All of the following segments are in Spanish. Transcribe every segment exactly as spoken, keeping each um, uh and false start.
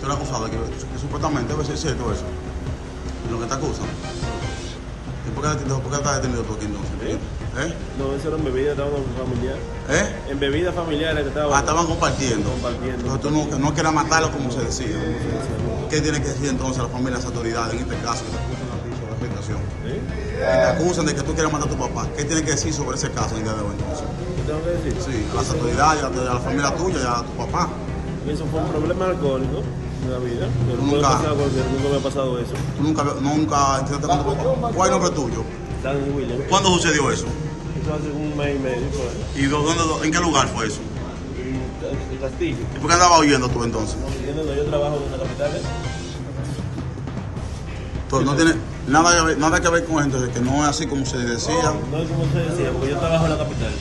tú eres acusado de que, que supuestamente debe ser cierto eso. Lo que te acusan. ¿Y por qué, por qué estás detenido tú aquí entonces? ¿Eh? ¿Eh? No, eso era en bebida, estaban familiar. ¿Eh? En bebidas familiares que estaban. Ah, estaban compartiendo. Compartiendo. Entonces tú no, no quieras matarlo como se decía. ¿Qué tiene que decir entonces la familia, las autoridades, en este caso, que te acusan a ti sobre la afectación? ¿Eh? Que te acusan de que tú quieres matar a tu papá. ¿Qué tiene que decir sobre ese caso en el día de hoy entonces? ¿Qué tengo que decir? Sí, a las autoridades, a la familia tuya y a tu papá. Eso fue un problema alcohólico en la vida. Yo no Nunca. puedo pasar cualquier, nunca me ha pasado eso. Tú nunca, nunca intentaste con tu papá. ¿Cuál es el nombre tuyo? Dan William. ¿Cuándo sucedió eso? Eso hace un mes y medio. Por ahí. ¿Y dónde, en qué lugar fue eso? En el Castillo. ¿Y por qué andabas huyendo tú entonces? ¿Entiendes? No, yo trabajo en la capital. ¿eh? Entonces, no tiene nada que ver, nada que ver con eso, entonces, que no es así como se decía. No es como usted decía, porque yo trabajo en la capital.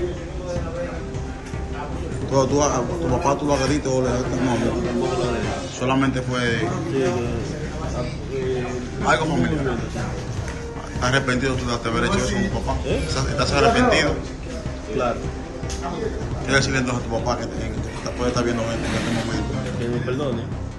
Tú, tú, a tu papá tú lo agrediste o le no, no, Tampoco lo haré. solamente fue Sí, eh, algo familiar. ¿Estás arrepentido tú de haber hecho eso con tu papá? ¿Eh? ¿Estás arrepentido? claro. ¿Qué decirle entonces a tu papá que, te, que te puede estar viendo en este momento? Que me perdone.